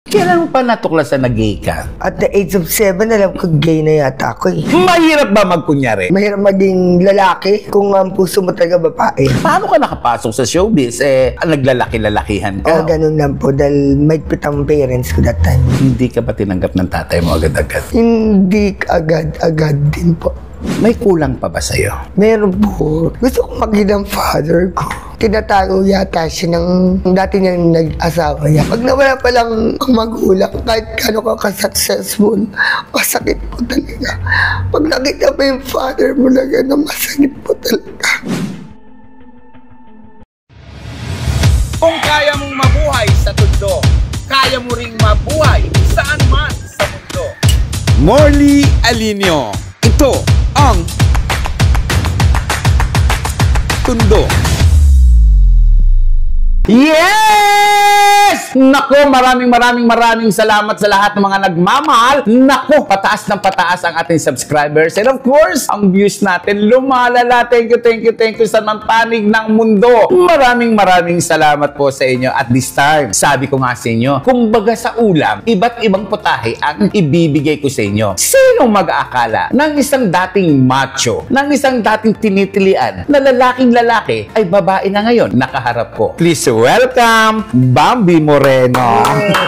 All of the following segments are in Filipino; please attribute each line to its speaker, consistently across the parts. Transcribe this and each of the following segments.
Speaker 1: Kailan mo pa natuklasan na gay ka?
Speaker 2: At the age of 7, alam ko gay na yata ako eh.
Speaker 1: Mahirap ba magkunyari?
Speaker 2: Mahirap maging lalaki kung ang puso mo talaga babae.
Speaker 1: Paano ka nakapasok sa showbiz? Naglalaki-lalakihan ka.
Speaker 2: Ganun lang po dahil mahigpit ang parents ko that time.
Speaker 1: Hindi ka ba tinanggap ng tatay mo agad-agad?
Speaker 2: Hindi agad-agad din po.
Speaker 1: May kulang pa ba sa'yo?
Speaker 2: Meron po. Gusto ko maging ang father ko. Tinatago yata siya ng dati niyang nag-asawa niya. Pag nawala pa lang ang magulang, kahit kano ka ka-successful, masakit po talaga. Pag nakita pa yung father mo na gano'n, masakit po talaga.
Speaker 3: Kung kaya mong mabuhay sa tundo, kaya mo ring mabuhay saan man sa mundo. Morley Alinio, ito ang Tundo.
Speaker 1: Yes! Nako, maraming salamat sa lahat ng mga nagmamahal. Nako, pataas ng pataas ang ating subscribers. And of course, ang views natin lumalala. Thank you sa mga panig ng mundo. Maraming salamat po sa inyo. At this time, sabi ko nga sa inyo, kung baga sa ulam, iba't ibang putahe ang ibibigay ko sa inyo. Sino mag-aakala ng isang dating macho, ng isang dating tinitilian, na lalaking lalaki ay babae na ngayon nakaharap ko? Please welcome, Bambi Moreno.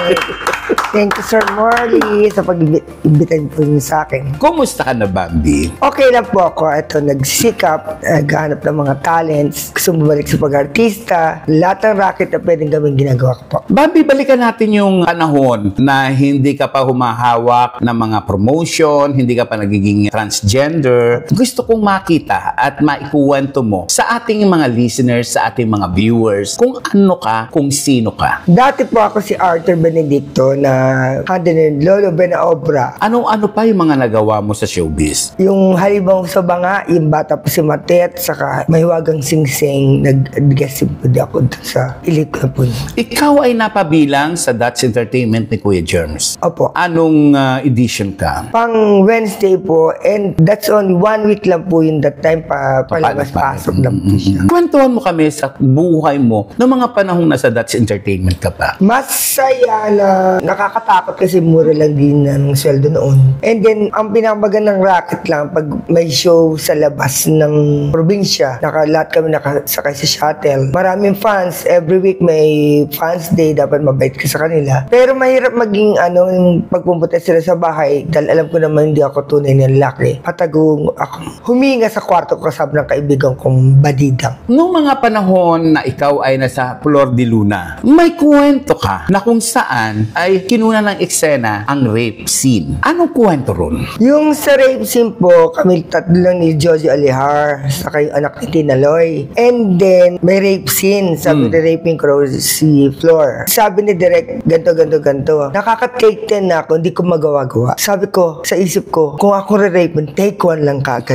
Speaker 2: Thank you, Sir Morley, sa pag-imbitahin po niyo sa akin.
Speaker 1: Kumusta ka na, Bambi?
Speaker 2: Okay lang po ako. Ito, nagsikap, naghahanap ng mga talents, gusto bumalik sa pag-artista, lahat ng racket na pwedeng gawin ginagawa ko po.
Speaker 1: Bambi, balikan natin yung panahon na hindi ka pa humahawak ng mga promotion, hindi ka pa nagiging transgender. Gusto kong makita at maikuwento mo sa ating mga listeners, sa ating mga viewers, kung ano ka, kung sino ka.
Speaker 2: Dati po ako si Arthur Benedicto na handle ni Lolo Benaobra.
Speaker 1: Ano-ano pa yung mga nagawa mo sa showbiz?
Speaker 2: Yung Halimaw sa Banga, yung Bata po si Matet, saka Mahiwagang Singsing, nag-guest po ako sa pelikula po.
Speaker 1: Ikaw ay napabilang sa Dutch Entertainment ni Kuya Germs.
Speaker 2: Opo.
Speaker 1: Anong edition ka?
Speaker 2: Pang Wednesday po, and that's only 1 week lang po yun that time palabas-pasok lang po siya.
Speaker 1: Kwentuhan mo kami sa buhay mo noong mga panahong nasa Dutch Entertainment ka pa.
Speaker 2: Masaya na nakakatakot kasi mura lang din ng sweldo noon. And then, ang pinakamagandang racket lang pag may show sa labas ng probinsya, lahat kami nakasakay sa shuttle. Maraming fans. Every week may fans day. Dapat mabait ka sa kanila. Pero mahirap maging yung pagpupunta sila sa bahay dahil alam ko naman hindi ako tunay na lalaki. Patagong ako. Huminga sa kwarto ko kasama ng kaibigan kong badidang.
Speaker 1: Noong mga panahon na ikaw ay nasa Flor de Luna, may kwento ka na kung saan ay kinuna ng eksena ang rape scene. Anong kwento ron?
Speaker 2: Yung sa rape scene po, kami tatlo lang ni Joji Alihar, saka yung anak ni Tinaloy. And then, may rape scene. Sabi ni raping ko si Flor. Sabi ni Direk, ganto. Nakaka-take 10 na ako, hindi ko magawa-gawa. Sabi ko, sa isip ko, kung ako re-rape, take 1 lang kagad.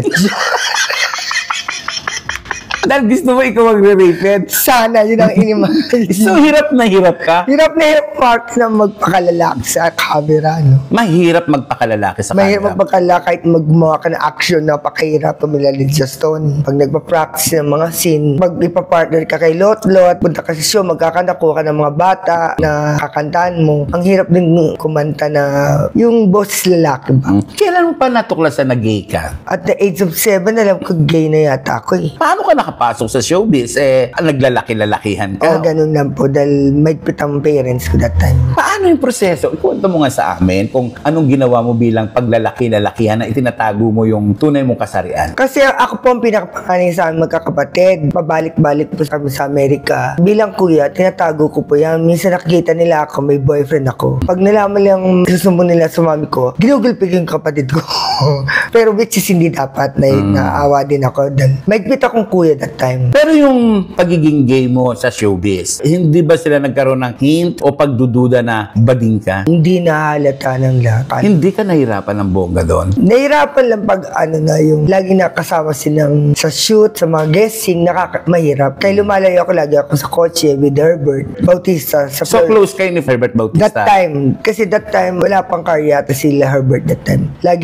Speaker 1: Dahil gusto mo ikaw magre-rape.
Speaker 2: Sana, yun ang inimagine.
Speaker 1: So, hirap na hirap ka?
Speaker 2: Hirap na hirap part na magpakalalaki sa camera, no?
Speaker 1: Mahirap magpakalalaki sa camera.
Speaker 2: Mahirap magpakalalaki kahit magmawa ka ng action, napakahirap pamila Lydia Stone. Pag nagpa-practice ng mga scene, pag ipapartner ka kay Lot-Lot, punta ka sa show, magkakanakuha ka ng mga bata na kakantaan mo. Ang hirap din kumanta na yung boss lalaki ba?
Speaker 1: Kailan mo pa natuklasan na gay ka?
Speaker 2: At the age of 7, alam ko gay na yata ako eh.
Speaker 1: Paano ka nakapasok sa showbiz? Naglalaki-lalakihan ka?
Speaker 2: Ganun lang po dahil mahigpit ang parents ko that time.
Speaker 1: Paano yung proseso? Ikwento mo nga sa amin kung anong ginawa mo bilang paglalaki-lalakihan na itinatago mo yung tunay mong kasarian.
Speaker 2: Kasi ako po ang pinakapanganay sa amin magkakapatid. Pabalik-balik po kami sa Amerika. Bilang kuya, tinatago ko po yan. Minsan nakikita nila ako, may boyfriend ako. Pag nalaman lang susumbong nila sa mami ko, ginugulpig yung kapatid ko. Pero which is hindi dapat na naawa din ako. Dahil mahigpit akong kuya that time.
Speaker 1: Pero yung pagiging gay mo sa showbiz, hindi ba sila nagkaroon ng hint o pagdududa na bading ka?
Speaker 2: Hindi nahalata ng lahat.
Speaker 1: Hindi ka nahirapan ng bongga doon?
Speaker 2: Nahirapan lang pag yung lagi nakasama silang sa shoot, sa mga guesting, mahirap. Kaya lumalayo ako lagi ako sa kotse with Herbert Bautista.
Speaker 1: So close kayo ni Herbert Bautista?
Speaker 2: That time. Kasi that time, wala pang car yata sila Herbert that time. Lagi siya mahilig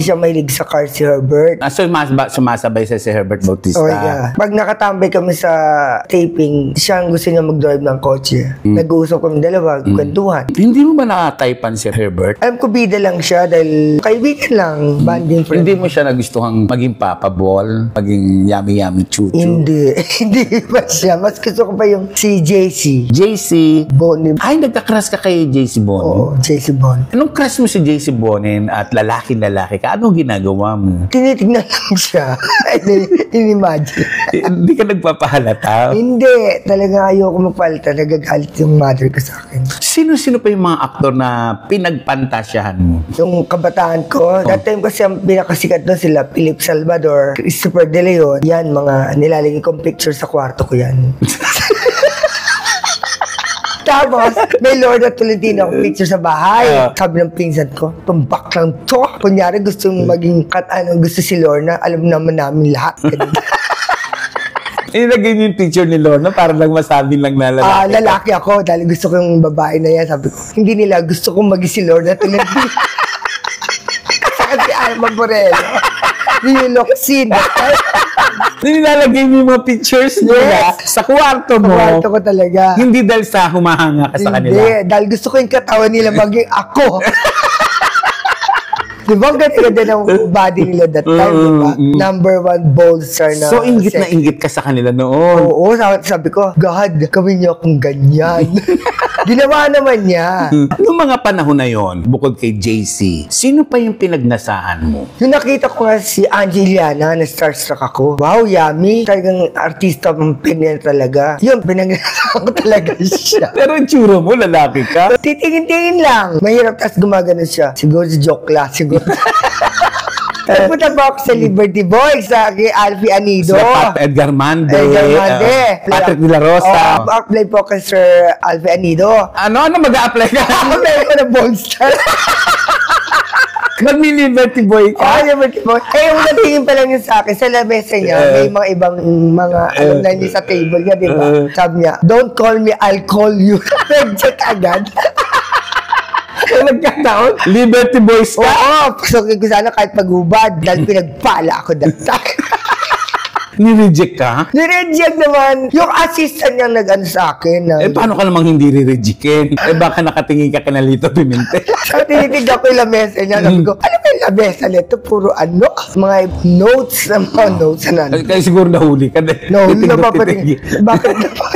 Speaker 2: makinig sa car si Herbert.
Speaker 1: So, sumasabay sa si Herbert Bautista.
Speaker 2: Oh, yeah. Pag nakatambay kami sa taping, siya ang gusto niya mag-drive ng kotse. Nag-uusap kami dalawa, kwentuhan.
Speaker 1: Hindi mo ba nakataypan si Herbert?
Speaker 2: Alam ko bida lang siya dahil kaibigan lang, banding friend.
Speaker 1: Hindi mo siya nagustuhang maging papabol, maging yummy-yummy chuchu?
Speaker 2: Hindi. Hindi ba siya? Mas gusto ko pa yung si JC.
Speaker 1: JC
Speaker 2: Bonin.
Speaker 1: Ay, nagka-crush ka kay JC Bonin?
Speaker 2: Oo, JC Bonin.
Speaker 1: Anong crush mo si JC Bonin at lalaki-lalaki ka? Anong ginagawa mo?
Speaker 2: Tinitignan lang siya. In-imagine.
Speaker 1: Hindi ka nagpapahalata?
Speaker 2: Hindi. Talaga ayoko magpalita. Nagagalit yung mother ko sa akin.
Speaker 1: Sino-sino pa yung mga aktor na pinagpantasyahan mo?
Speaker 2: Yung kabataan ko, that time kasi ang pinakasikat doon sila, Philip Salvador, Christopher De Leon. Yan, mga nilalagay kong picture sa kwarto ko yan. Tapos, may Lorna Tolentino akong picture sa bahay. Sabi ng pinsan ko, tumbak lang to. Kunyari, gusto maging gusto si Lorna, alam naman namin lahat.
Speaker 1: Inilagay niyo yung picture ni Lorna para lang masabi lang na lalaki.
Speaker 2: Lalaki ako dahil gusto ko yung babae na yan. Sabi ko, hindi nila gusto kong maging si Lorna Tolentino. Kasi Alma Moreno. Yung Loxin.
Speaker 1: Nilalagay mo yung mga pictures nila sa kwarto mo.
Speaker 2: Sa kwarto ko talaga.
Speaker 1: Hindi dahil sa humahanga ka sa kanila.
Speaker 2: Hindi, dahil gusto ko yung katawan nila maging ako. Di ba ang ganda ng body nila that time, di ba? Number 1 bold star na.
Speaker 1: So, inggit na inggit ka sa kanila noon.
Speaker 2: Oo, sabi ko, God, gawin niyo akong ganyan. Ginawa naman niya.
Speaker 1: Noong mga panahon na yon, bukod kay JC, sino pa yung pinagnasaan mo?
Speaker 2: Yung nakita ko nga si Angeliana, na starstruck ako. Wow, yummy. Talagang artista ng pinyan talaga. Yun, pinagnasaan ko talaga siya.
Speaker 1: Pero yung tsura mo, lalaki ka.
Speaker 2: Titingin-tingin lang. Mahirap tas gumagano siya. Siguro si joke lang, siguro. Punta po ako sa Liberty Boys, sa kay Alfie Anido.
Speaker 1: Sila Edgar Mande. Patrick De La Rosa.
Speaker 2: Apply po kay Sir Alfie Anido.
Speaker 1: Ano mag-a-apply ka?
Speaker 2: Apply ko na Bold Star.
Speaker 1: Mag-Liberty Boy ka?
Speaker 2: Liberty Boy. Yung natingin pa lang yun sa akin, sa lamesa niya, may mga ibang alam na niya sa table niya, di ba? Sabi niya, don't call me, I'll call you. Nag-check agad.
Speaker 1: Nagkataon? Liberty Boys ka?
Speaker 2: Oo, so ko sana kahit paghubad dahil pinagpala ako that time.
Speaker 1: Ni-reject ka?
Speaker 2: Ni-reject naman. Yung assistant niya nag-ano sa akin.
Speaker 1: Paano ka namang hindi re-rejectin? Baka nakatingin ka na Lito Pimentel.
Speaker 2: So, tinitignan ko yung lamesa niya. Sabi ko, ano ba yung lamesa nito? Puro ano? Mga notes. Mga notes na.
Speaker 1: Kaya siguro nahuli ka din.
Speaker 2: Nahuli na papatingin. Bakit na pa?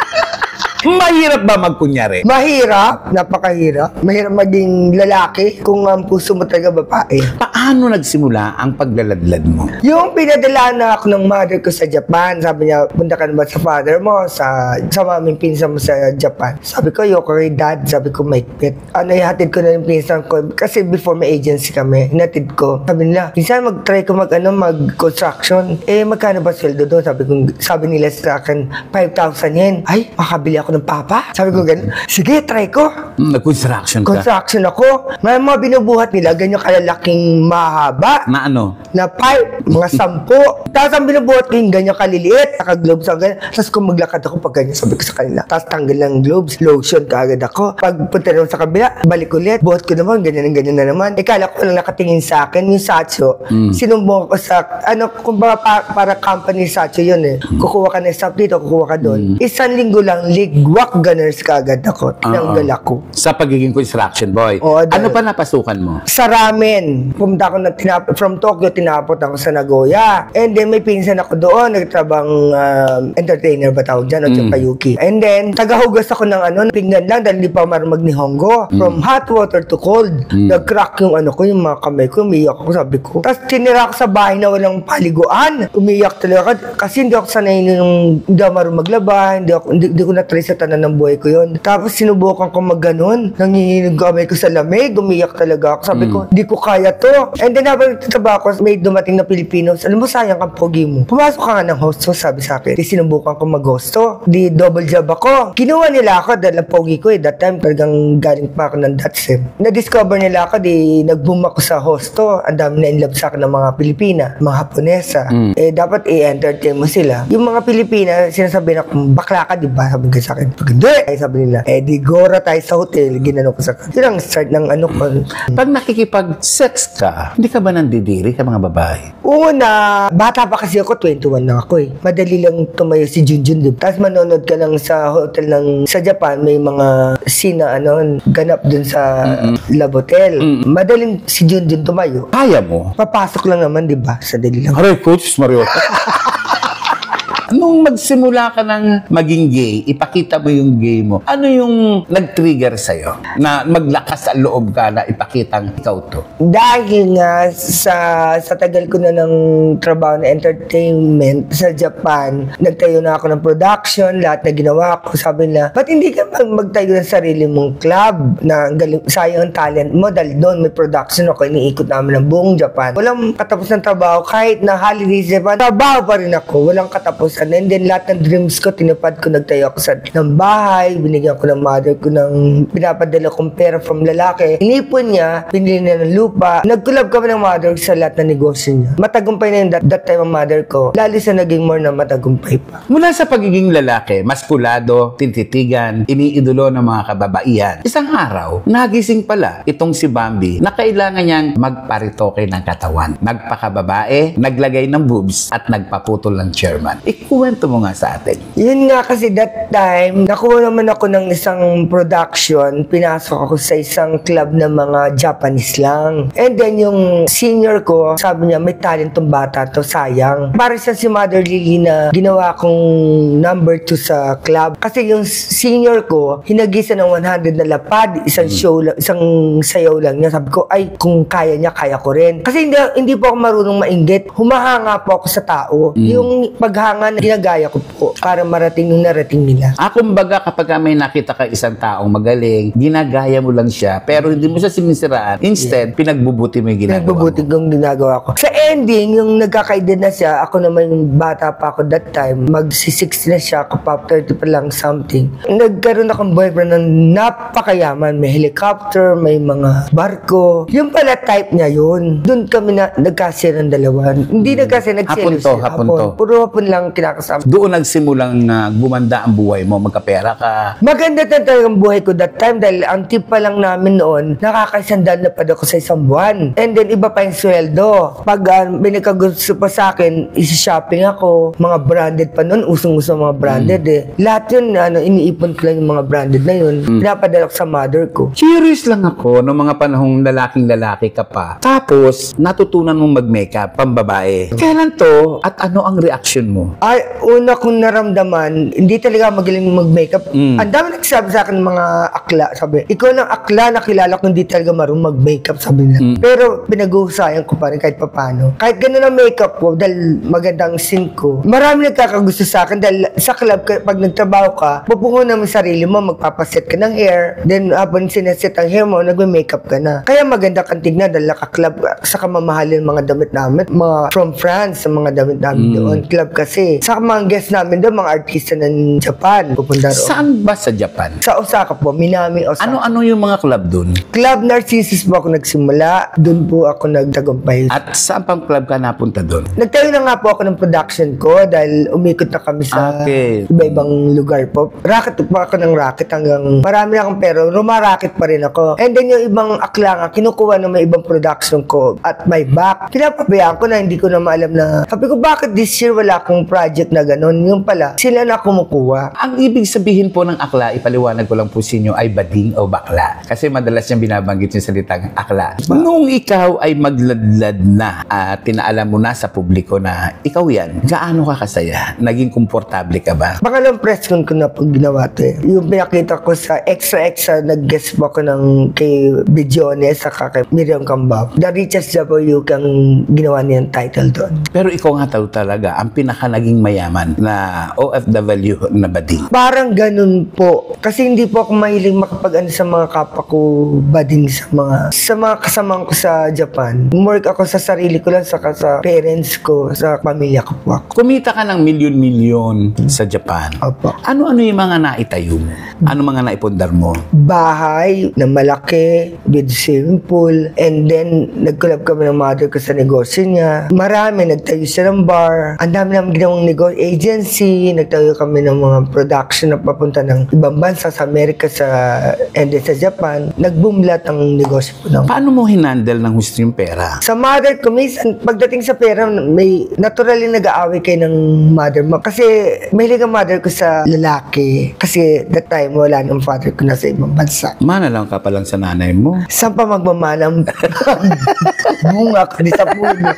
Speaker 1: Mahirap ba magkunyari?
Speaker 2: Mahirap, napakahirap. Mahirap maging lalaki kung ang puso mo talaga babae.
Speaker 1: Paano nagsimula ang paglaladlad mo?
Speaker 2: Yung pinadala na ako ng mother ko sa Japan, sabi niya, punta ka naman sa father mo, sa maming pinsan mo sa Japan. Sabi ko, yoko kay dad, sabi ko, maikpit. Ihatid ko na yung pinsan ko, kasi before may agency kami, hinatid ko. Sabi nila, pinsan, mag-try ko mag-construction. Magkano ba sweldo doon? Sabi nila sa akin, 5,000 yen. Ay, makabili ako ng papa. Sabi ko ganun, sige, try ko.
Speaker 1: Nag-construction ka?
Speaker 2: Construction ako. May mga binubuhat nila, ganyan kalalaking mahaba.
Speaker 1: Na ano?
Speaker 2: Na pipe, mga 10. Tapos ang binubuhat ko yung ganyan kaliliit, naka-gloves ang ganyan. Tapos kung maglakad ako pag ganyan, sabi ko sa kanila. Tapos tanggal ng gloves, lotion kaagad ako. Pag punta naman sa kabila, balik ulit. Buhat ko naman, ganyan na naman. Kala ko lang nakatingin sa akin, yung Satcho. Sinumbong ko sa, kung ba para company Satcho yun eh. Kukuha ka ng staff dito, kukuha ka doon. Isang linggo lang, ligwak gunners kaagad ako. Tinanggal ako.
Speaker 1: Sa pagiging construction boy.
Speaker 2: Oo,
Speaker 1: ano pa napasukan mo?
Speaker 2: Sa ramen. Pumunta ako from Tokyo, tinapot ako sa Nagoya. And then may pinsan ako doon, nagtrabang entertainer ba tawag dyan, o Chapayuki. And then, tagahugas ako ng pinggan lang dahil hindi pa marunong magnihongo. From hot water to cold. Nag-crack yung yung mga kamay ko, umiyak ako, sabi ko. Tapos tinira ako sa bahay na walang paliguan. Umiyak talaga kasi hindi ako sanay nung hindi ako marunong maglaba, hindi ko na-try sa tanan ng buhay ko yun. Tapos sinubukan ko mag-ganon. Nanginginig kamay ko sa lamig, umiyak talaga ako. Sabi ko, hindi ko kaya to. And then habang nagtataba ako, may dumating na Pilipinos, alam mo, sayang ang pogi mo. Pumasok ka nga ng hosto, sabi sa akin. Di sinubukan ko mag-hosto. Di double job ako. Kinuha nila ako dahil ang pogi ko That time talagang galing pa ako ng DATSEM. Na-discover nila ako, di nag-boom ako sa hosto. Ang dami na in love sa akin ng mga Pilipina, mga Haponesa. Dapat i-entertain mo sila. Yung mga Pilipina, sinasabi na kung bakla ka, di ba? Sabi ko sa akin. Pag hindi, ay sabi nila, di gora tayo sa hotel, ginano ko sa kanila. Yun ang start ng ano ko.
Speaker 1: Pag nakikipag-sex ka, hindi ka ba nandidiri sa mga babae?
Speaker 2: Una, bata pa kasi ako, 21 na ako eh. Madali lang tumayo si Junjun, diba? Tapos manonood ka lang sa hotel sa Japan, may mga scene na ganap dun sa Love Hotel. Madaling si Junjun tumayo.
Speaker 1: Kaya mo?
Speaker 2: Papasok lang naman, diba? Sa dali lang.
Speaker 1: Aray, Coach Mario. Nung magsimula ka ng maging gay, ipakita mo yung gay mo, ano yung nag-trigger sa'yo na maglakas ang loob ka na ipakitang ikaw to?
Speaker 2: Dahil nga sa tagal ko na ng trabaho na entertainment sa Japan, nagtayo na ako ng production, lahat na ginawa ko. Sabi na, ba't hindi ka magtayo ng sarili mong club na sayang ang talent mo? Dahil doon may production ako, iniikot namin ng buong Japan. Walang katapos ng trabaho, kahit na holiday sa Japan, trabaho pa rin ako, walang katapos. And then lahat ng dreams ko, tinupad ko, nagtayo ako ng bahay, binigyan ko ng mother ko ng pinapadala kong pera from lalaki. Inipon niya, pinili niya ng lupa. Nag-collab kami ng mother sa lahat ng negosyo niya. Matagumpay na yung that time ang mother ko. Lalo sa naging more na matagumpay pa.
Speaker 1: Mula sa pagiging lalaki, maskulado, tintitigan, iniidolo ng mga kababaihan, isang araw, nagising pala itong si Bambi na kailangan niyang magparitoke ng katawan. Nagpakababae, naglagay ng boobs, at nagpaputol ng chairman. Ikuwento mo nga sa atin.
Speaker 2: Yun nga kasi that time, nakuha naman ako ng isang production. Pinasok ako sa isang club na mga Japanese lang. And then yung senior ko, sabi niya, may talent tong bata to, sayang. Para sa si Mother Lily na ginawa kong number 2 sa club. Kasi yung senior ko, hinagisa ng 100 na lapad, isang show lang, isang sayaw lang niya. Sabi ko, ay, kung kaya niya, kaya ko rin. Kasi hindi po ako marunong mainggit. Humahanga po ako sa tao. Yung paghanga ginagaya ko po para marating yung narating nila.
Speaker 1: Kumbaga kapag may nakita ka isang taong magaling, ginagaya mo lang siya, pero hindi mo siya sinisiraan. Instead, pinagbubuti mo yung ginagawa
Speaker 2: Pinagbubuti kong ginagawa ko. Sa ending, yung nagkakaedad na siya, ako naman yung bata pa ako that time, magsi-60 na siya, kapag 30 pa lang something. Nagkaroon akong boyfriend na napakayaman. May helicopter, may mga barko. Yung pala type niya yun. Doon kami na nagkasira ng dalawa. Hindi nagkasira, nagselos siya.
Speaker 1: Hapon to.
Speaker 2: Puro hapon lang kinakasama.
Speaker 1: Doon nagsimulang gumanda ang buhay mo, magkapera ka.
Speaker 2: Maganda talagang buhay ko that time dahil ang tip pa lang namin noon, nakakaisandaan na pa ako sa isang buwan. And then iba pa yung sweldo. Pag may nagkagusto pa sa akin, isi-shopping ako. Mga branded pa noon, usong-uso mga branded eh. Lahat yun, iniipon ko lang yung mga branded na yun. Pinapadala ko sa mother ko.
Speaker 1: Curious lang ako noong mga panahong lalaking-lalaki ka pa. Tapos, natutunan mong mag-makeup, pambabae. Kailan to at ano ang reaction mo?
Speaker 2: Ay, una kong naramdaman, hindi talaga magaling mag-makeup. Ang dami nagsabi sa akin mga akla. Sabi, ikaw ng akla na kilala ko hindi talaga marunong mag-makeup, sabi nila. Pero pinag-uusayan ko pa rin kahit papano. Kahit ganun ang makeup ko, dahil magandang scene ko, marami nagkakagusto sa akin dahil sa club, pag nagtrabaho ka, pupungo naman sarili mo, magpapaset ka ng hair, then habang sineset ang hair mo, nagme-makeup ka na. Kaya maganda kang tignan dahil naka-club, sa kamamahalin mga damit namin, mga from France, sa mga damit namin doon. Club kasi. Sa mga guests namin doon, mga artista ng Japan, pupunta roon.
Speaker 1: Saan ba sa Japan?
Speaker 2: Sa Osaka po, Minami, Osaka.
Speaker 1: Ano yung mga club doon?
Speaker 2: Club Narcissus po ako nagsimula. Doon po ako nagtagumpay.
Speaker 1: At saan pang club ka napunta doon?
Speaker 2: Nagtayo na nga po ako ng production ko dahil umikot na kami sa iba-ibang lugar po. Racket po ako ng racket hanggang marami na akong pero rumaracket pa rin ako. And then yung ibang akla nga, kinukuha na may ibang production ko at my back. Pinapabayaan ko na hindi ko na maalam na. Sabi ko, bakit this year wala akong project na ganun? Yung pala, sila na kumukuha.
Speaker 1: Ang ibig sabihin po ng akla, ipaliwanag ko lang po sa inyo, ay bading o bakla. Kasi madalas niyang binabanggit yung salitang akla. Nung ikaw ay magladlad na at tinaalam mo na sa publiko na ikaw yan, gaano ka kasaya? Naging komportable ka ba?
Speaker 2: Pangalawang press con ko na pag ginawa ito eh. Yung pinakita ko sa extra, nag-guest po ako ng kay Bidjones sa kay Miriam Cambao. The Richest W kang ginawa niyang title doon.
Speaker 1: Pero ikaw nga talaga, ang pinaka naging mayaman na OFW na bading.
Speaker 2: Parang ganun po. Kasi hindi po ako mahilig makapag-ano sa mga kapwa ko bading sa mga kasamahan ko sa Japan. Work ako sa sarili ko lang, saka sa parents ko, sa pamilya ko po ako.
Speaker 1: Kumita ka ng milyon-milyon sa Japan.
Speaker 2: Opo.
Speaker 1: Ano-ano yung mga naitayo mo? Ano mga naipundar mo?
Speaker 2: Bahay na malaki with swimming pool, and then nag-collab kami ng mother ko sa negosyo niya. Marami, nagtayo siya ng bar. Ang dami namin ginawang agency, nagtayo kami ng mga production na papunta ng ibang bansa sa Amerika and then sa Japan. Nag-boom lahat ang negosyo po ng.
Speaker 1: Paano mo hinandle ng gusto yung pera?
Speaker 2: Sa mother ko, minsan, pagdating sa pera, may naturally nag-aaway kayo ng mother mo. Kasi mahilig ang mother ko sa lalaki. Kasi that time, wala ng father ko nasa ibang bansa.
Speaker 1: Mana lang ka pa lang sa nanay mo.
Speaker 2: Saan pa magmamanang bunga ka di sa puno?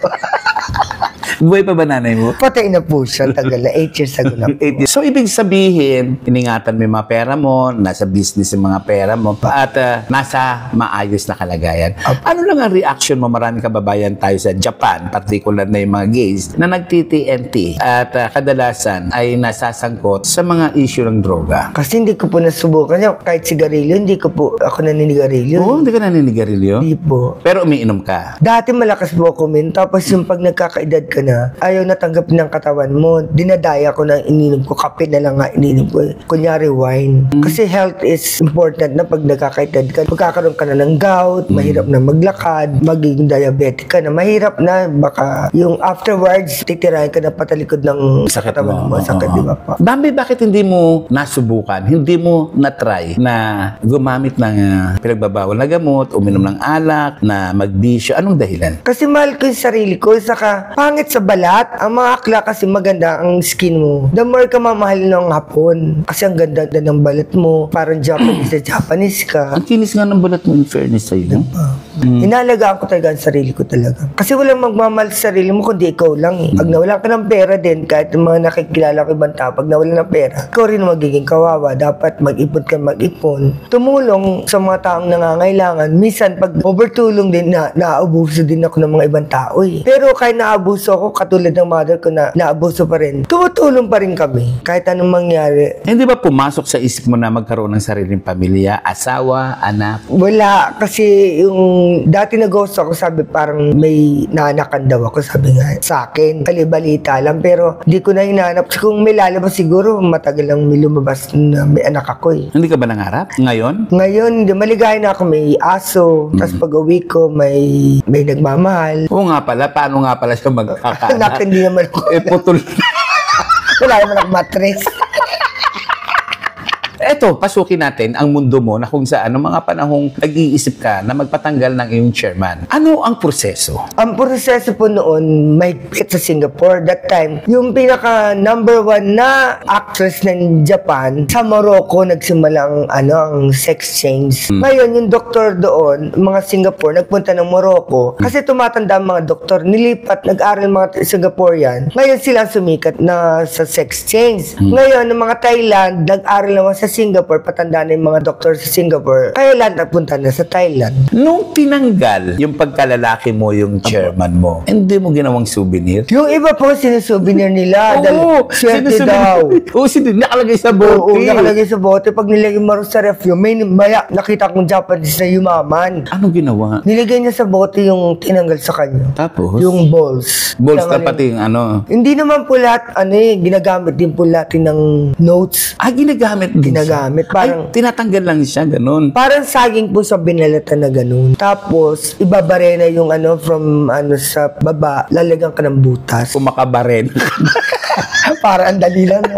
Speaker 1: Buhay pa ba nanay mo?
Speaker 2: Patay na po siya. Tagal na. 8 years ago na po.
Speaker 1: So, ibig sabihin, iningatan mo yung mga pera mo, nasa business yung mga pera mo, at nasa maayos na kalagayan. Ano lang ang reaction mo? Maraming kababayan tayo sa Japan, particular na yung mga gays, na nag-TTNT at kadalasan ay nasasangkot sa mga issue ng droga.
Speaker 2: Kasi hindi ko po nasubukan. Kahit sigarilyo, hindi ko po ako naninigarilyo.
Speaker 1: Oo, hindi ka naninigarilyo?
Speaker 2: Hindi po.
Speaker 1: Pero umiinom ka?
Speaker 2: Dati malakas po ako, min. Tapos yung pag nagkakaedad ka na, ayaw natanggap ng katawan mo. Dinadaya ko na ininom ko. Kape na lang nga ininom ko. Kunyari wine. Kasi health is important na pag nagkakaedad ka. Pagkakaroon ka na ng gout, mahirap na maglakad, magiging diabetic ka na, mahirap na. Baka yung afterwards, titirahin ka na patalikod ng
Speaker 1: Sakit
Speaker 2: katawan mo. Sakit, di ba pa?
Speaker 1: Bambi, bakit hindi mo nasubukan, hindi mo na-try na gumamit ng pinagbabawal na gamot, uminom ng alak, na magbisyo? Anong dahilan?
Speaker 2: Kasi mahal ko yung sarili ko. Saka, pangit sa balat. Ang mga akla kasi maganda ang skin mo. The more ka mamahal ng hapon. Kasi ang ganda ng balat mo. Parang Japanese ka.
Speaker 1: Ang kinis nga ng balat mo, in fairness sa'yo.
Speaker 2: Inalagaan ko talaga ang sarili ko talaga. Kasi walang magmamahal sa sarili mo kundi ikaw lang eh. Pag nawalan ka ng pera din, kahit yung mga nakikilala ko ibang tao, pag nawalan ng pera, ikaw rin magiging kawawa. Dapat mag-ipon ka mag-ipon. Tumulong sa mga taong nangangailangan. Minsan, pag overtulong din, naabuso din ako ng mga ibang tao eh. Pero kahit naabuso ako, katulad ng mother ko na naabuso pa rin, tumutulong pa rin kami. Kahit anong mangyari.
Speaker 1: Hindi ba pumasok sa isip mo na magkaroon ng sariling pamilya, asawa, anak?
Speaker 2: Wala. Kasi yung dati nag-ghost ako, sabi parang may naanakan daw ako, sabi nga sa akin. Kalibalita lang, pero di ko na hinahanap. Kung may lalabas siguro, matagal lang may lumabas na may anak ako eh.
Speaker 1: Hindi ka ba nangarap? Ngayon?
Speaker 2: Ngayon, maligaya na ako, may aso. Tapos pag uwi ko, may nagmamahal.
Speaker 1: Oo nga pala, paano nga pala siya magkakaanak?
Speaker 2: Anak, hindi naman ako.
Speaker 1: Putol.
Speaker 2: Wala naman ako matres.
Speaker 1: Eto, pasukin natin ang mundo mo na kung saan ng mga panahong nag-iisip ka na magpatanggal ng iyong chairman. Ano ang proseso?
Speaker 2: Ang proseso po noon, mahigpit sa Singapore. That time, yung pinaka number 1 na actress ng Japan, sa Morocco nagsimula ang sex change. Ngayon, yung doktor doon, mga Singapore, nagpunta ng Morocco. Kasi tumatanda ang mga doktor, nilipat, nag-aral mga Singaporean. Ngayon sila sumikat na sa sex change. Ngayon, ng mga Thailand, nag-aral naman sa Singapore, patanda na yung mga doktor sa Singapore. Kaya lang napunta na sa Thailand.
Speaker 1: Nung tinanggal yung pagkalalaki mo yung chairman mo, hindi mo ginawang souvenir?
Speaker 2: Yung iba po, sinusouvenir nila.
Speaker 1: Oo,
Speaker 2: swerte daw.
Speaker 1: Oo, nakalagay sa bote.
Speaker 2: Oo, nakalagay sa bote. Pag nilagay mo sa ref, maya, nakita kong Japanese na yumaman.
Speaker 1: Ano ginawa?
Speaker 2: Nilagay niya sa bote yung tinanggal sa kanya.
Speaker 1: Tapos?
Speaker 2: Yung balls.
Speaker 1: Balls na pati yung ano?
Speaker 2: Hindi naman po lahat, ginagamit din po lahat ng notes.
Speaker 1: Ginagamit din
Speaker 2: Ginagamit. Parang,
Speaker 1: ay, tinatanggal lang siya, ganun.
Speaker 2: parang saging po sa binalatan na ganun. Tapos, ibabare na yung from sa baba, lalagyan ka ng butas.
Speaker 1: Kumakabaren.
Speaker 2: Para ang dali lang.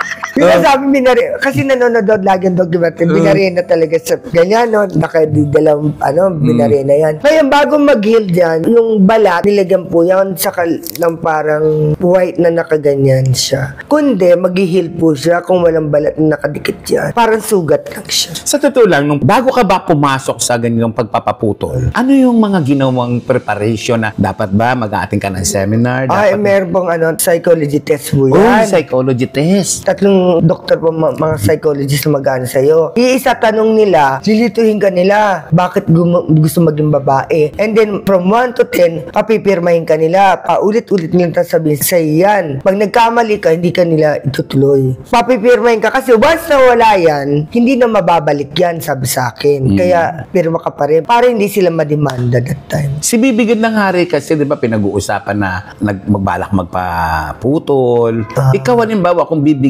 Speaker 2: Sabi kasi nanonood lagi ang documentary, binarena talaga sa ganyan, no? Nakadidalang, binarena yan. Kaya bago mag-heal dyan, yung balat, nilagyan po yan, saka ng parang white na nakaganyan siya. Kundi, mag-heal po siya kung walang balat na nakadikit yan. Parang sugat lang siya.
Speaker 1: Sa totoo lang, bago ka ba pumasok sa ganitong pagpapaputol, ano yung mga ginawang preparation na dapat ba mag-aating ka ng seminar?
Speaker 2: Meron pong psychology test po yan.
Speaker 1: Psychology test.
Speaker 2: Tatlong doktor po, mga psychologist na mag-ano sa'yo. Iisa tanong nila, lilituhin ka nila, bakit gusto maging babae? And then, from 1 to 10, papipirmahin ka nila. Paulit-ulit nilang sasabihin, sa'yo yan. Pag nagkamali ka, hindi ka nila itutuloy. Papipirmahin ka kasi once na wala yan, hindi na mababalik yan, sabi sa akin. Kaya, pirma ka pa rin. Para hindi sila mademanda that time.
Speaker 1: Si Bibigyan ng Hari kasi, di ba, pinag-uusapan na magbalak magpaputol. Ikaw, halimbawa, kung bibigyan mo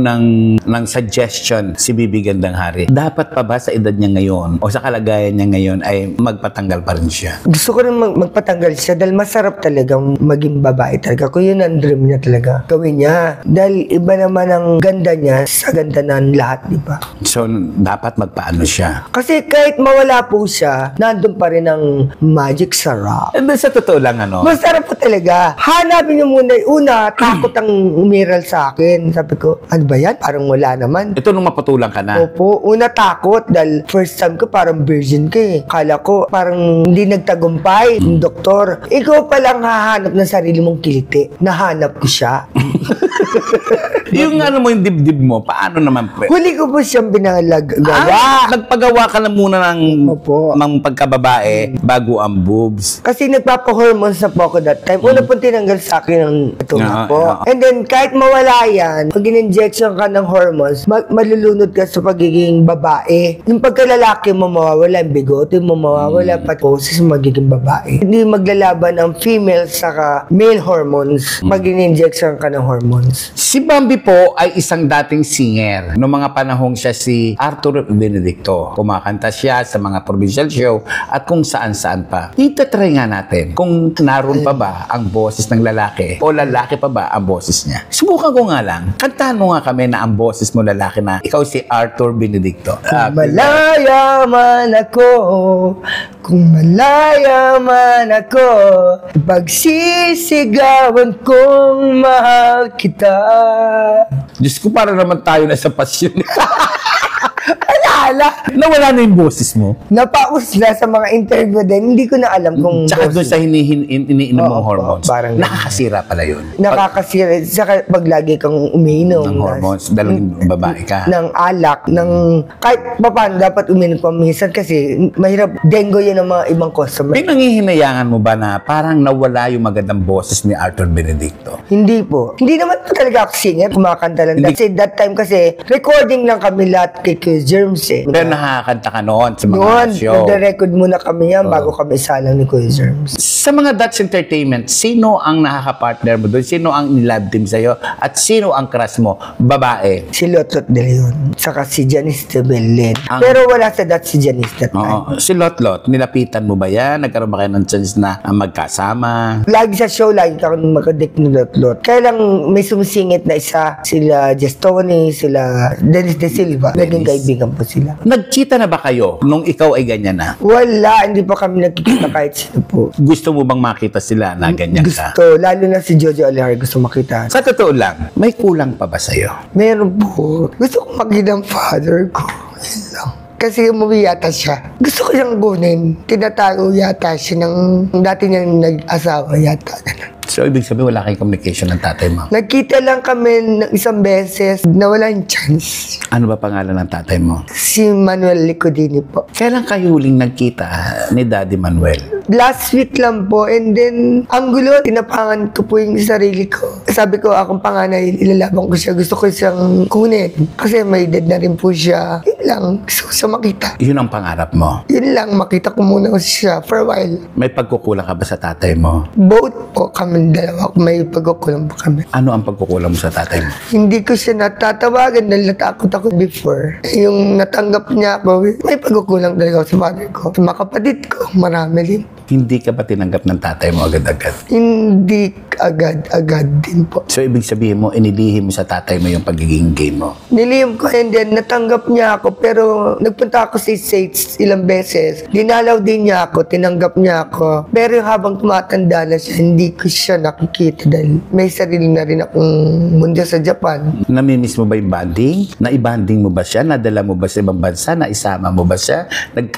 Speaker 1: ng suggestion si Bibi Gandang Hari. Dapat pa ba sa edad niya ngayon o sa kalagayan niya ngayon ay magpatanggal pa rin siya?
Speaker 2: Gusto ko rin magpatanggal siya dahil masarap talagang maging babae talaga. Kung yun ang dream niya talaga, gawin niya. Dahil iba naman ang ganda niya sa ganda ng lahat, di ba?
Speaker 1: So, dapat magpaano siya?
Speaker 2: Kasi kahit mawala po siya, nandun pa rin ang magic sarap.
Speaker 1: And then, sa totoo lang, ano?
Speaker 2: Masarap po talaga. Hanapin niyo muna. Una, takot ang umiral sa akin. Sabi ko, ano ba yan? Parang wala naman.
Speaker 1: Ito nung maputulang ka na.
Speaker 2: Opo, una takot dahil first time ko parang virgin ka eh. Kala ko parang hindi nagtagumpay yung doktor. Ikaw palang hahanap ng sarili mong kiliti. Nahanap ko siya.
Speaker 1: Yung ano mo, yung dibdib mo, paano naman pre?
Speaker 2: Huli ko po siyang binalagawa.
Speaker 1: Nagpagawa ka na muna ng
Speaker 2: Opo.
Speaker 1: pagkababae bago ang boobs.
Speaker 2: Kasi nagpapa-hormones na po ako that time. Una po tinanggal sa akin ang ito nga po.
Speaker 1: Yeah.
Speaker 2: And then, kahit mawala yan, pag in-injection ka ng hormones, malulunod ka sa pagiging babae. Yung pagkalalaki mo, mawawala yung bigote mo, mawawala pati poses, magiging babae. Hindi maglalaban ang female saka male hormones pag in-injection ka ng hormones.
Speaker 1: Si Bambi po ay isang dating singer. Noong mga panahong siya si Arthur Benedicto. Kumakanta siya sa mga provincial show at kung saan-saan pa. Itatry nga natin kung naroon pa ba ang boses ng lalaki o lalaki pa ba ang boses niya. Subukan ko nga lang. Kantahan mo nga kami na ang boses mo lalaki na ikaw si Arthur Benedicto.
Speaker 2: Malaya man ako, kung malaya man ako, pagsisigawan kong mahal kita.
Speaker 1: Diyos ko, para naman tayo na sa pasyon.
Speaker 2: Alala!
Speaker 1: Nawala na yung boses mo.
Speaker 2: Napaus na sa mga interview din. Hindi ko na alam kung
Speaker 1: Tsaka doon sa iniinom mong
Speaker 2: Oo,
Speaker 1: hormones.
Speaker 2: parang
Speaker 1: nakakasira pala yun.
Speaker 2: nakakasira. Saka pag lagi kang umiinom
Speaker 1: Ng hormones. Dahil babae ka.
Speaker 2: ng alak, ng kahit paano dapat uminom pa minsan kasi mahirap dengo yan ng mga ibang customer.
Speaker 1: May nangihinayangan mo ba na parang nawala yung magandang boses ni Arthur Benedicto?
Speaker 2: Hindi po. Hindi naman po talaga ako singer. Kumakanta lang.
Speaker 1: Hindi.
Speaker 2: Kasi that time kasi recording lang kami lahat kay Germs eh.
Speaker 1: Pero nakakanta ka noon sa mga
Speaker 2: Noon,
Speaker 1: show.
Speaker 2: nagde-record muna kami yan bago kami isalang ni Kuya Germs.
Speaker 1: Sa mga Dutch Entertainment, sino ang nakaka-partner mo doon? Sino ang nilab team sa'yo? At sino ang crush mo? Babae.
Speaker 2: Si Lotlot de Leon. Saka si Janice de Belen. Pero wala sa that si Janice that time.
Speaker 1: Oo. Si Lotlot, nilapitan mo ba yan? Nagkaroon ba kayo ng chance na magkasama?
Speaker 2: Lagi sa show, lagi ka makadik ni Lotlot. Kaya lang may sumisingit na isa. Sila Gestoni, sila Dennis de Silva. Naging kaibigan po sila.
Speaker 1: Nagkita na ba kayo nung ikaw ay ganyan na?
Speaker 2: Wala, hindi pa kami nagkikita kahit sino po.
Speaker 1: Gusto mo bang makita sila na ganyan ka?
Speaker 2: Gusto, lalo na si Jojo Alihar gusto makita.
Speaker 1: Sa totoo lang, may kulang pa ba sa'yo?
Speaker 2: Meron po. Gusto ko makita ang father ko. Yun lang. Kasi umuwi yata siya. Gusto ko siyang kunin. Tinatago yata siya ng dati niyang nag-asawa yata.
Speaker 1: So, ibig sabihin, wala kayong communication ng tatay mo.
Speaker 2: Nagkita lang kami ng isang beses na walang chance.
Speaker 1: Ano ba pangalan ng tatay mo?
Speaker 2: Si Manuel Licodini po.
Speaker 1: Kailan kayo huling nagkita ni Daddy Manuel?
Speaker 2: Last week lang po. And then, ang gulo, tinapangan ko po yung sarili ko. Sabi ko, akong panganay, ilalaban ko siya. Gusto ko siyang kunin. Kasi may dead na rin po siya. Yun lang. Gusto ko siya makita.
Speaker 1: Yun ang pangarap mo.
Speaker 2: Yun lang. Makita ko muna siya for a while.
Speaker 1: May pagkukulang ka ba sa tatay mo?
Speaker 2: Both po kami dalawa. May pagkukulang po kami.
Speaker 1: Ano ang pagkukulang mo sa tatay mo?
Speaker 2: Hindi ko siya natatawagan dahil natakot ako before. Yung natanggap niya ako, may pagkukulang talaga ako sa father ko. Sa mga kapatid ko, marami din.
Speaker 1: Hindi ka ba tinanggap ng tatay mo agad-agad?
Speaker 2: Hindi agad-agad din po.
Speaker 1: So, ibig sabihin mo, inilihim mo sa tatay mo yung pagiging gay mo.
Speaker 2: Nilihim ko and then natanggap niya ako pero nagpunta ako sa States ilang beses. Dinalaw din niya ako, tinanggap niya ako. Pero habang tumatanda na siya, hindi ko siya nakikita dahil may sarili na rin akong mundo sa Japan.
Speaker 1: Namimiss mo ba yung banding? Na-ibanding mo ba siya? Nadala mo ba sa ibang bansa? Naisama mo ba siya?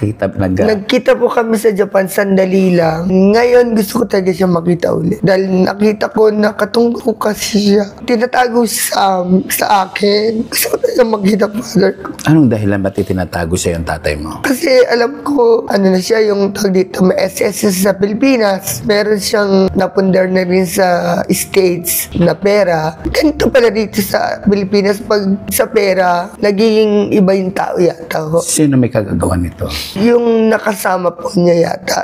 Speaker 2: Nagkita po kami sa Japan, sandali lang. Ngayon gusto ko talaga siya makita ulit. Dahil nakita ko na katungko kasi siya. Tinatago sa akin. Gusto ko talaga makita father ko.
Speaker 1: Anong dahilan ba't itinatago sa'yo yung tatay mo?
Speaker 2: Kasi alam ko, ano na siya, yung tag dito, may SSS sa Pilipinas. Meron siyang napundar na rin sa States na pera. Ganito pala dito sa Pilipinas, pag sa pera, nagiging iba yung tao yata.
Speaker 1: Sino may kagagawa nito?
Speaker 2: Yung nakasama po niya yata. Sabi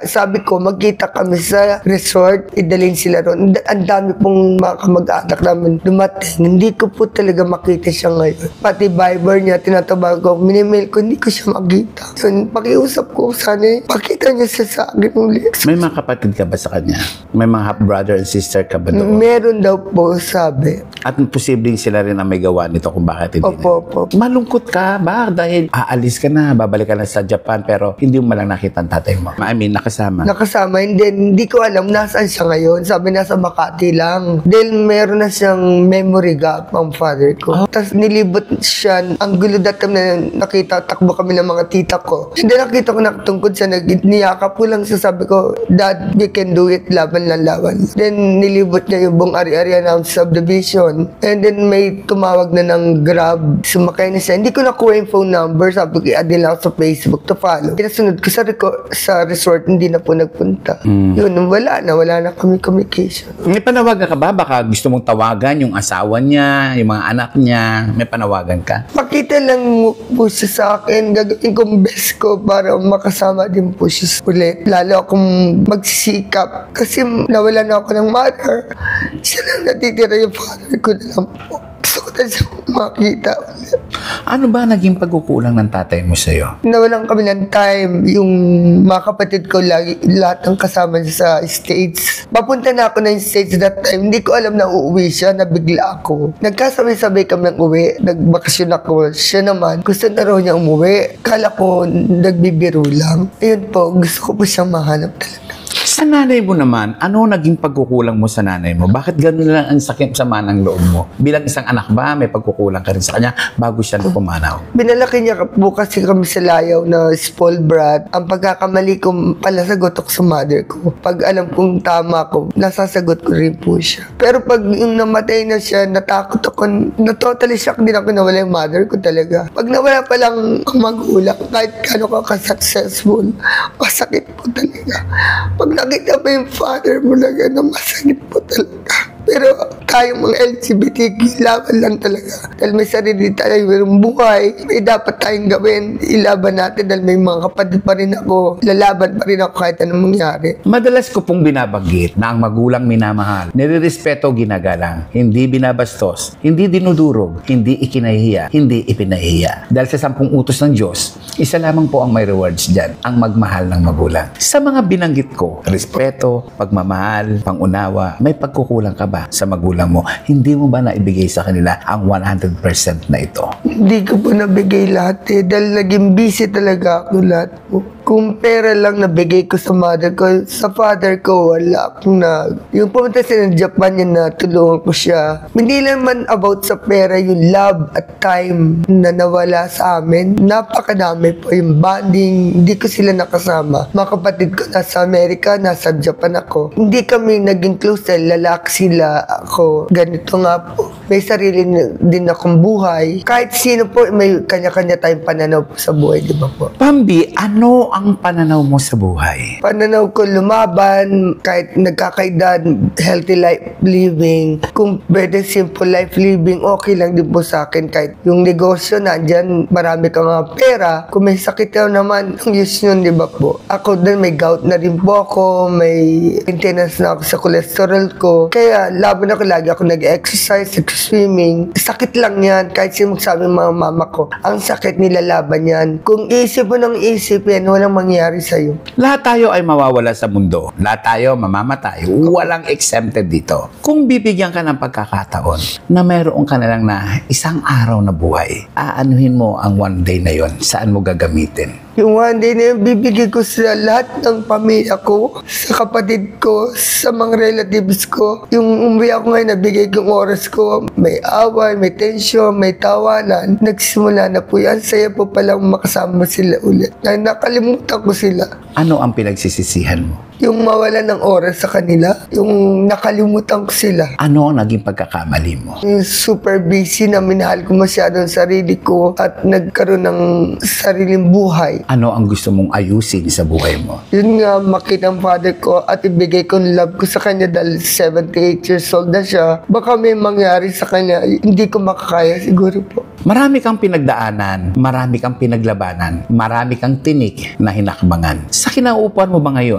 Speaker 2: ko, magkita kami sa resort, idalhin sila ron. Ang dami pong mga kamag-anak namin dumating. Hindi ko po talaga makita siya ngayon. Pati Viber niya, tinatawag ko, minimail ko, hindi ko siya makita. So, pakiusap ko, sana pakita niya siya sa akin ulit.
Speaker 1: May mga kapatid ka ba sa kanya? May mga half-brother and sister ka ba doon?
Speaker 2: Meron daw po, sabi.
Speaker 1: At posibleng sila rin ang may gawa nito kung bakit hindi
Speaker 2: Opo.
Speaker 1: Malungkot ka ba? Dahil aalis ka na, babalik ka na sa Japan, pero hindi mo malang nakita ang tatay mo. I mean, nakasama.
Speaker 2: Nakasama, and then, hindi ko alam nasaan siya ngayon. Sabi nasa Makati lang. Dahil meron na siyang memory gap ang father ko. Tapos nilibot siya, ang gulo that time na nakita, takbo kami ng mga tita ko. And then nakita ko nakatungkod siya, niyakap ko lang siya, sabi ko, Dad, we can do it, laban lang laban. Then nilibot niya yung buong ari-arian ng subdivision. And then may tumawag na ng Grab, sumakay na siya. Hindi ko nakuha yung phone number, sabi ko, i-add lang sa Facebook to follow. Pinasunod ko sa resort, hindi na po nagpunta. Yun, wala na kami communication.
Speaker 1: May panawagan ka ba? Baka gusto mong tawagan yung asawa niya, yung mga anak niya. May panawagan ka?
Speaker 2: Pakita lang mo po siya sa akin. Gagawin kong best ko para makasama din po siya ulit. Lalo akong magsisikap. Kasi nawala na ako ng mother. Siya lang natitira, yung father ko na lang po. Gusto ko na siya makita ulit.
Speaker 1: Ano ba naging pagkukulang ng tatay mo sa'yo?
Speaker 2: Nawalan kami ng time. Yung mga kapatid ko, lahat ng kasama sa States. Papunta na ako ng States that time. Hindi ko alam na uuwi siya. Nabigla ako. Nagkasabay-sabay kami ng uwi. Nagbakasyon ako. Siya naman, gusto na raw niya umuwi. Kala ko, nagbibiro lang. Ayun po, gusto ko po siyang mahanap talaga.
Speaker 1: Sa nanay mo naman, ano naging pagkukulang mo sa nanay mo? Bakit gano'n lang ang sakit sama ng loob mo? Bilang isang anak ba, may pagkukulang ka rin sa kanya bago siya pumanaw?
Speaker 2: Binalaki niya po kasi kami sa layaw na spoiled brat. Ang pagkakamali ko, palasagot ako sa mother ko. Pag alam kong tama ko, nasasagot ko rin po siya. Pero pag yung namatay na siya, natakot ako, totally shock din ako nawala yung mother ko talaga. Pag nawala pa lang ang magulang, kahit kano ka successful, masakit po talaga. Pag nakita pa yung father mo na gano'n, masakit po talaga. Pero tayong mga LGBTQ, laban lang talaga. Dahil may sarili tayo, mayroong buhay, may dapat tayong gawin. Ilaban natin dahil may mga kapatid pa rin ako. Lalaban pa rin ako kahit anong mangyari.
Speaker 1: Madalas ko pong binabanggit na ang magulang minamahal, nire-respeto, ginagalang, hindi binabastos, hindi dinudurog, hindi ikinahihiya, hindi ipinahihiya. Dahil sa 10 utos ng Diyos, isa lamang po ang may rewards dyan, ang magmahal ng magulang. Sa mga binanggit ko, respeto, pagmamahal, pangunawa, may pagkukulang ka ba sa magulang mo? Hindi mo ba naibigay sa kanila ang 100% na ito?
Speaker 2: Hindi ko po nabigay lahat dahil naging busy talaga ako lahat po. Kung pera lang nabigay ko sa mother ko, sa father ko, wala akong yung pumunta siya ng Japan yun na tulungan ko siya. Hindi naman about sa pera, yung love at time na nawala sa amin. Napakadami po yung bonding. Hindi ko sila nakasama. Mga kapatid ko nasa Amerika, nasa Japan ako. Hindi kami naging close dahil lalaki sila, ako. Ganito nga po. May sarili din akong buhay. Kahit sino po, may kanya-kanya tayong pananaw po sa buhay, di ba po?
Speaker 1: Pambi, ano ang pananaw mo sa buhay?
Speaker 2: Pananaw ko lumaban, kahit nagkakaedad, healthy life living. Kung pwede simple life living, okay lang din po sa akin. Kahit yung negosyo nandyan, marami ka mga pera. Kung may sakit ka naman, ang use yun, di ba po? Ako din, may gout na rin po ako, may maintenance na ako sa cholesterol ko. Kaya laban ako, lagi ako nag-exercise, swimming. Sakit lang yan, kahit sinagsabi mga mama ko. Ang sakit nilalaban yan. Kung isip mo ng isip yan, walang mangyari sa'yo.
Speaker 1: Lahat tayo ay mawawala sa mundo. Lahat tayo mamamatay. Walang exempted dito. Kung bibigyan ka ng pagkakataon na mayroon ka na lang na isang araw na buhay, aanuhin mo ang one day na yon. Saan mo gagamitin?
Speaker 2: Yung one day na yun, bibigay ko sa lahat ng pamilya ko, sa kapatid ko, sa mga relatives ko. Yung umuwi ako ngayon, nabigay kong oras ko. May away, may tension, may tawanan. Nagsimula na po yan. Saya po palang makasama sila ulit. Nakalimutan ko sila.
Speaker 1: Ano ang pinagsisisihan mo?
Speaker 2: Yung mawalan ng oras sa kanila, yung nakalimutan ko sila.
Speaker 1: Ano ang naging pagkakamali mo?
Speaker 2: Yung super busy na minahal ko masyado ang sarili ko at nagkaroon ng sariling buhay.
Speaker 1: Ano ang gusto mong ayusin sa buhay mo?
Speaker 2: Yun nga, makita ang father ko at ibigay ko ng love ko sa kanya dahil 78 years old na siya. Baka may mangyari sa kanya, hindi ko makakaya siguro po.
Speaker 1: Marami kang pinagdaanan, marami kang pinaglabanan, marami kang tinik na hinakbangan. Sa kinaupuan mo ba ngayon, masasabi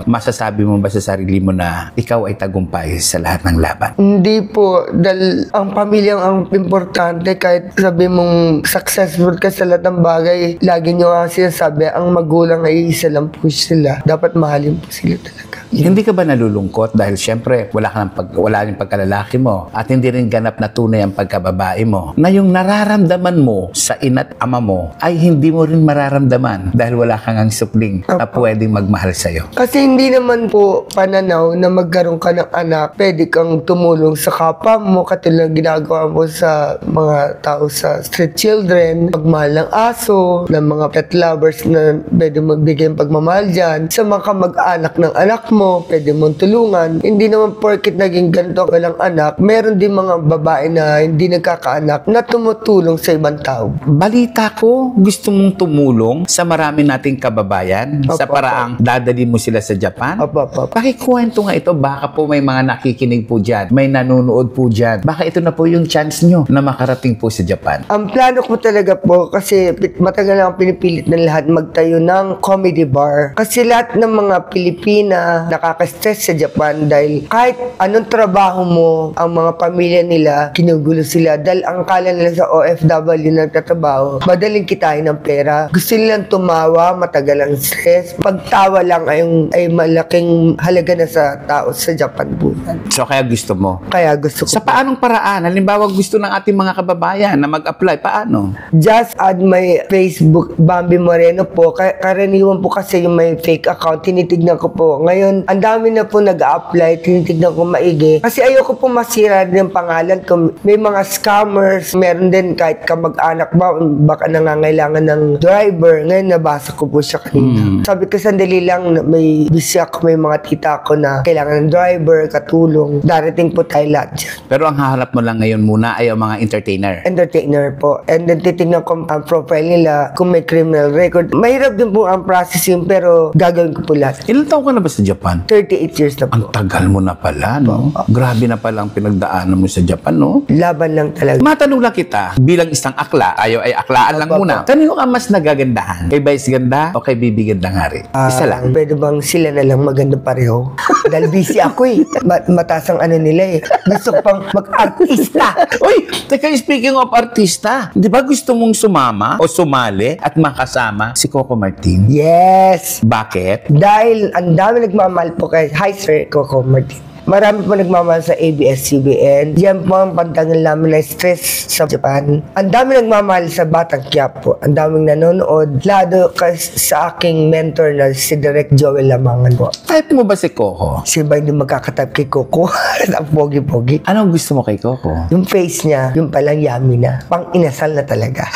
Speaker 1: Nasasabi mo ba sa sarili mo na ikaw ay tagumpay sa lahat ng laban?
Speaker 2: Hindi po, dahil ang pamilya ang importante. Kahit sabi mong successful ka sa lahat ng bagay, lagi nyo nga sinasabi, ang magulang ay isa lang po sila. Dapat mahalin po sila talaga.
Speaker 1: Hindi ka ba nalulungkot dahil syempre wala yung pagkalalaki mo at hindi rin ganap na tunay ang pagkababae mo, na yung nararamdaman mo sa ina't ama mo ay hindi mo rin mararamdaman dahil wala kang ang supling na pwedeng magmahal sa'yo?
Speaker 2: Kasi hindi naman po pananaw na magkaroon ka ng anak, pwede kang tumulong sa kapwa mo, katulad ng ginagawa mo sa mga tao sa street children, pagmahal ng aso, ng mga pet lovers na pwede magbigay ng pagmamahal dyan, sa mga kamag-anak ng anak mo, pwede mong tulungan. Hindi naman porket naging ganito ka lang anak, meron din mga babae na hindi nagkakaanak na tumutulong sa ibang tao.
Speaker 1: Balita ko, gusto mong tumulong sa marami nating kababayan sa paraang dadali mo sila sa Japan?
Speaker 2: Opo.
Speaker 1: Pakikwento nga ito, baka po may mga nakikinig po dyan, may nanonood po dyan. Baka ito na po yung chance nyo na makarating po sa Japan.
Speaker 2: Ang plano ko talaga po, kasi matagal na akong pinipilit ng lahat magtayo ng comedy bar. Kasi lahat ng mga Pilipina nakaka-stress sa Japan dahil kahit anong trabaho mo, ang mga pamilya nila, kinugulo sila. Dahil ang kala nila sa OFW na nagtatrabaho, madaling kitain ng pera. Gusto nilang tumawa, matagal ang stress. Pagtawa lang ay malaking halaga na sa tao sa Japan po.
Speaker 1: So kaya gusto mo?
Speaker 2: Kaya gusto ko.
Speaker 1: Sa paanong paraan? Halimbawa gusto ng ating mga kababayan na mag-apply, paano?
Speaker 2: Just add my Facebook, Bambi Moreno po. Karaniwan po kasi yung may fake account, tinitignan ko po. Ngayon, ang dami na po nag-a-apply, tinitignan ko maigi. Kasi ayoko po masira din ang pangalan ko. May mga scammers, meron din kahit kamag-anak ba, baka nangangailangan ng driver. Ngayon, nabasa ko po siya kanina. Sabi ko, sandali lang, may busy ako, may mga tita ko na kailangan ng driver, katulong. Darating po tayo lahat dyan.
Speaker 1: Pero ang hahanap mo lang ngayon muna ay ang mga
Speaker 2: Entertainer po. And then titignan ko ang profile nila kung may criminal record. Mahirap din po ang processing pero gagawin ko po lahat.
Speaker 1: Ilan taon ka na ba sa Japan?
Speaker 2: 38 years na po.
Speaker 1: Ang tagal mo na pala, no? Grabe na pala ang pinagdaanan mo sa Japan, no?
Speaker 2: Laban lang talaga.
Speaker 1: Matanong lang kita, bilang isang akla, ay aklaan lang muna. Kanino ka mas nagagandahan? Kay Vice Ganda o kay Bibi Gandang Hari? Isa lang.
Speaker 2: Pwede bang sila na lang maganda pareho? Dahil busy ako eh. Mataas ang ano nila eh. Gusto ko pang mag-artista.
Speaker 1: Uy, teka, speaking of artista, di ba gusto mong sumama o sumali at makasama si Coco Martin?
Speaker 2: Yes!
Speaker 1: Bakit?
Speaker 2: Dahil ang dami nagmamahal po kay Hi Sir Coco Martin. Marami po nagmamahal sa ABS-CBN. Diyan po ang pantanggal namin na stress sa Japan. Ang dami nagmamahal sa Batang Quiapo. Ang daming nanonood. Lado sa aking mentor na si Direk Joel Lamangan po.
Speaker 1: Type mo ba si Coco?
Speaker 2: Siya ba hindi magkakatype kay Coco? Ang pogi-pogi.
Speaker 1: Anong gusto mo kay Coco?
Speaker 2: Yung face niya, yung palang yummy na. Pang inasal na talaga.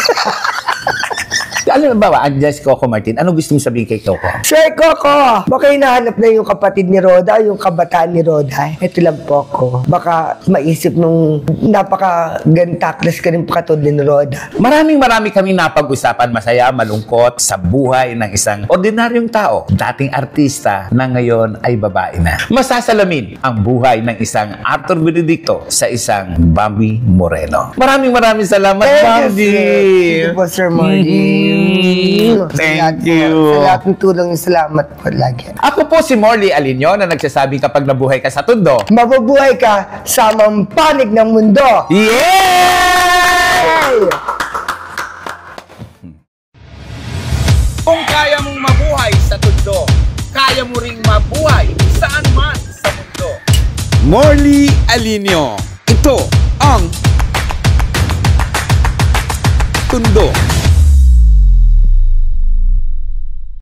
Speaker 1: Alam mo ba, andyan si Coco Martin, ano gusto mo sabihin kay Coco?
Speaker 2: Sir Coco, baka hinahanap na yung kapatid ni Roda, yung kabataan ni Roda. Ito lang po ako. Baka maisip nung napaka-gantakles ka rin katulad ni Roda.
Speaker 1: Maraming kami napag-usapan, masaya, malungkot sa buhay ng isang ordinaryong tao, dating artista na ngayon ay babae na. Masasalamin ang buhay ng isang Arthur Benedicto sa isang Bambi Moreno. Maraming salamat, Bambi!
Speaker 2: Thank you po, Sir Marty.
Speaker 1: Thank you.
Speaker 2: Sa lahat ng tulong, salamat po lagi.
Speaker 1: Ako po si Morley Alinio na nagsasabing kapag nabuhay ka sa tundo,
Speaker 2: mabubuhay ka sa mampanig ng mundo.
Speaker 1: Yay!
Speaker 3: Kung kaya mong mabuhay sa tundo, kaya mo ring mabuhay saan man sa mundo. Morley Alinio. Ito ang Tundo.